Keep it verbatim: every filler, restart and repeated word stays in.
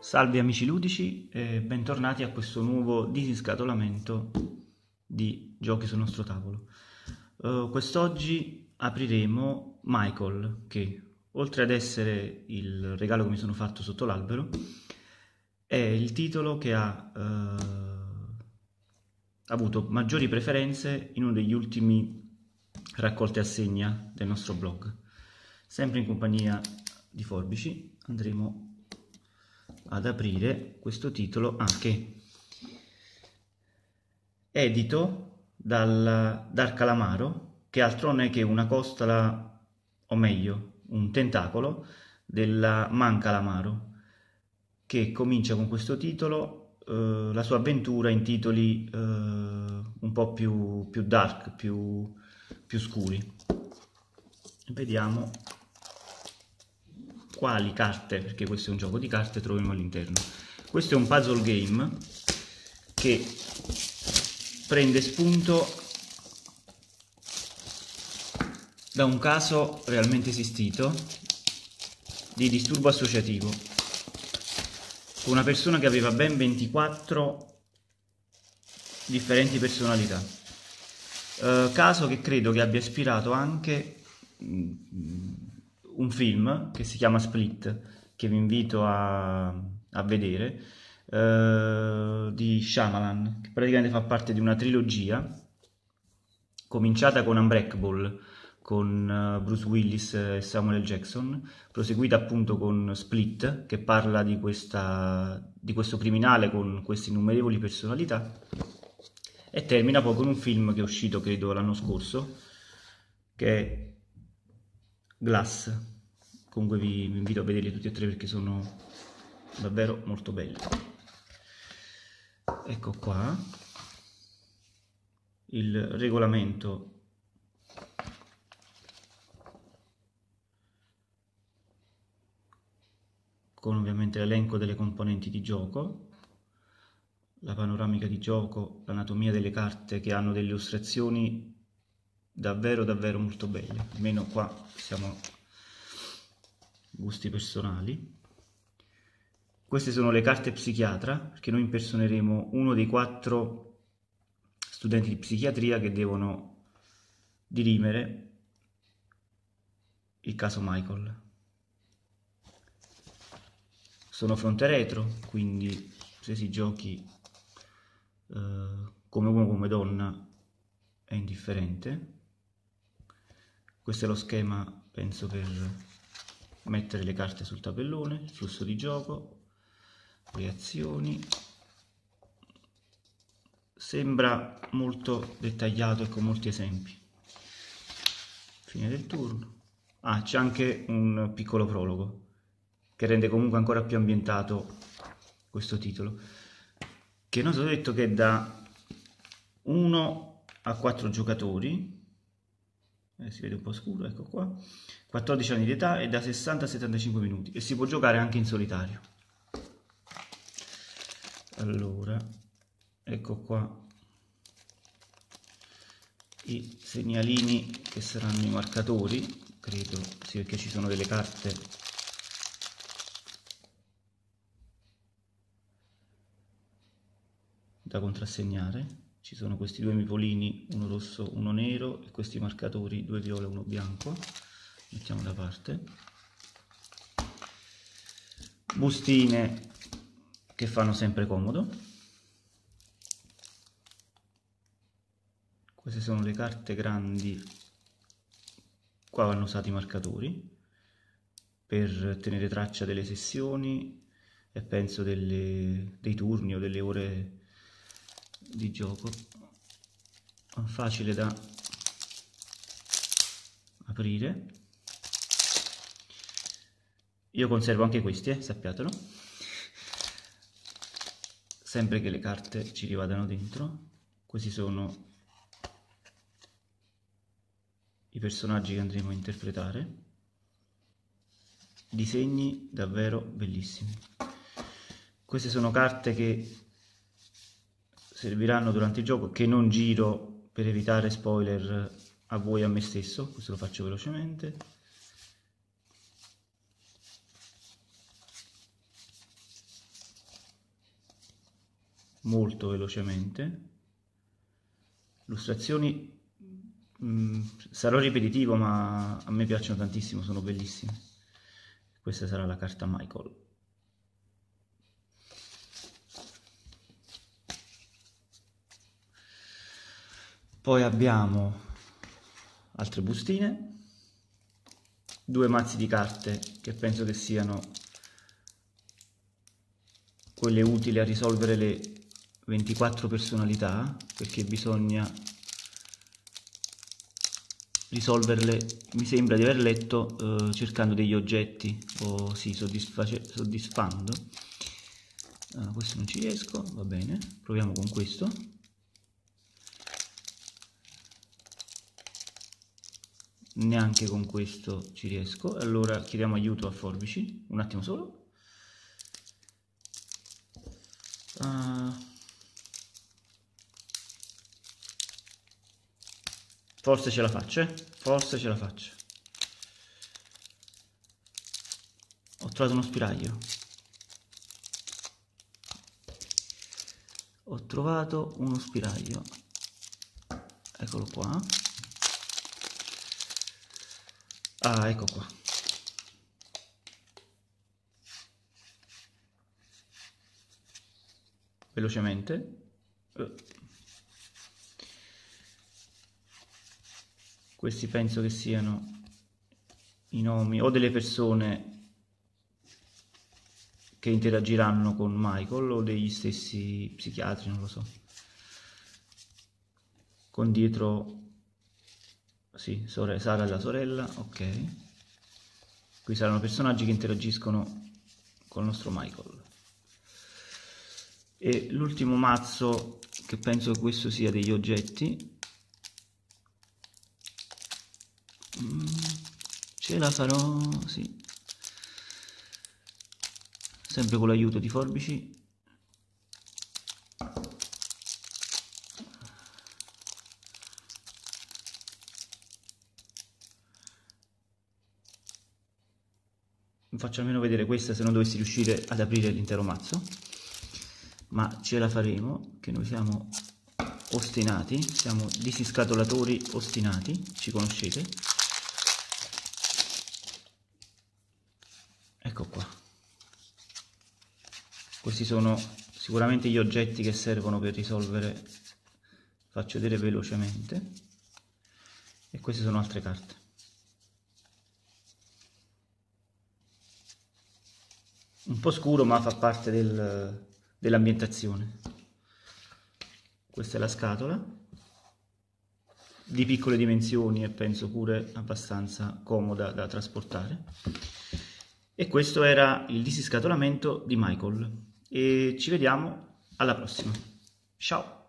Salve amici ludici e bentornati a questo nuovo disinscatolamento di giochi sul nostro tavolo. Uh, quest'oggi apriremo Michael, che oltre ad essere il regalo che mi sono fatto sotto l'albero, è il titolo che ha uh, avuto maggiori preferenze in uno degli ultimi raccolte a segna del nostro blog. Sempre in compagnia di Forbici andremo ad aprire questo titolo ah, che è edito dal Dark Calamaro, che altro non è che una costola, o meglio un tentacolo della Man Calamaro, che comincia con questo titolo eh, la sua avventura in titoli eh, un po' più, più dark, più, più scuri. Vediamo quali carte, perché questo è un gioco di carte, troviamo all'interno. Questo è un puzzle game che prende spunto da un caso realmente esistito di disturbo associativo, con una persona che aveva ben ventiquattro differenti personalità. Uh, caso che credo che abbia ispirato anche un film che si chiama Split, che vi invito a, a vedere, uh, di Shyamalan, che praticamente fa parte di una trilogia cominciata con Unbreakable, con uh, Bruce Willis e Samuel L. Jackson, proseguita appunto con Split, che parla di, questa, di questo criminale con queste innumerevoli personalità, e termina poi con un film che è uscito credo l'anno scorso, che è Glass. Comunque vi, vi invito a vederli tutti e tre perché sono davvero molto belli. Ecco qua il regolamento con ovviamente l'elenco delle componenti di gioco, la panoramica di gioco, l'anatomia delle carte, che hanno delle illustrazioni davvero davvero molto belle, almeno qua siamo gusti personali. Queste sono le carte psichiatra, perché noi impersoneremo uno dei quattro studenti di psichiatria che devono dirimere il caso Michael. Sono fronte retro, quindi se si giochi eh, come uomo o come donna è indifferente. Questo è lo schema, penso, per mettere le carte sul tabellone, il flusso di gioco, le azioni. Sembra molto dettagliato e con molti esempi. Fine del turno. Ah, c'è anche un piccolo prologo che rende comunque ancora più ambientato questo titolo, che non so, detto che è da uno a quattro giocatori, eh, si vede un po' scuro, ecco qua, quattordici anni di età e da sessanta a settantacinque minuti, e si può giocare anche in solitario. Allora, ecco qua i segnalini che saranno i marcatori, credo, sì, perché ci sono delle carte da contrassegnare. Ci sono questi due mipolini, uno rosso, uno nero, e questi marcatori, due viola e uno bianco. Mettiamo da parte. Bustine che fanno sempre comodo. Queste sono le carte grandi. Qua vanno usati i marcatori per tenere traccia delle sessioni e penso delle, dei turni o delle ore di gioco. Facile da aprire. Io conservo anche questi, eh, sappiatelo, sempre che le carte ci rivadano dentro. Questi sono i personaggi che andremo a interpretare, disegni davvero bellissimi. Queste sono carte che serviranno durante il gioco, che non giro per evitare spoiler a voi e a me stesso. Questo lo faccio velocemente. molto velocemente. Illustrazioni, mh, sarò ripetitivo, ma a me piacciono tantissimo, sono bellissime. Questa sarà la carta Michael. Poi abbiamo altre bustine, due mazzi di carte che penso che siano quelle utili a risolvere le ventiquattro personalità, perché bisogna risolverle, mi sembra di aver letto, eh, cercando degli oggetti o sì, soddisfando. Ah, questo non ci riesco, va bene, proviamo con questo. Neanche con questo ci riesco, allora chiediamo aiuto a Forbici, un attimo solo. Uh, forse ce la faccio, eh? Forse ce la faccio. Ho trovato uno spiraglio. Ho trovato uno spiraglio. Eccolo qua. Ah, ecco qua. Velocemente. Questi penso che siano i nomi o delle persone che interagiranno con Michael o degli stessi psichiatri, non lo so. Con dietro, sì, Sara è la sorella, ok. Qui saranno personaggi che interagiscono con il nostro Michael. E l'ultimo mazzo, che penso che questo sia degli oggetti, mm, ce la farò, sì, sempre con l'aiuto di Forbici. Vi faccio almeno vedere questa, se non dovessi riuscire ad aprire l'intero mazzo, ma ce la faremo, che noi siamo ostinati, siamo disiscatolatori ostinati, ci conoscete. Ecco qua. Questi sono sicuramente gli oggetti che servono per risolvere, faccio vedere velocemente, e queste sono altre carte. Un po' scuro, ma fa parte del, dell'ambientazione. Questa è la scatola, di piccole dimensioni e penso pure abbastanza comoda da trasportare. E questo era il disiscatolamento di Michael. E ci vediamo alla prossima. Ciao!